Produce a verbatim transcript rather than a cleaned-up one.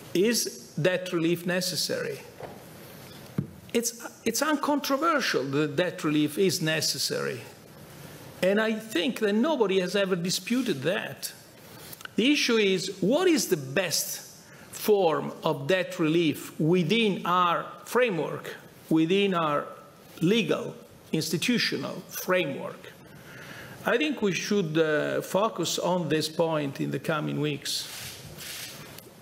is debt relief necessary? It's, it's uncontroversial that debt relief is necessary. And I think that nobody has ever disputed that. The issue is, what is the best form of debt relief within our framework, within our legal, institutional framework? I think we should uh, focus on this point in the coming weeks.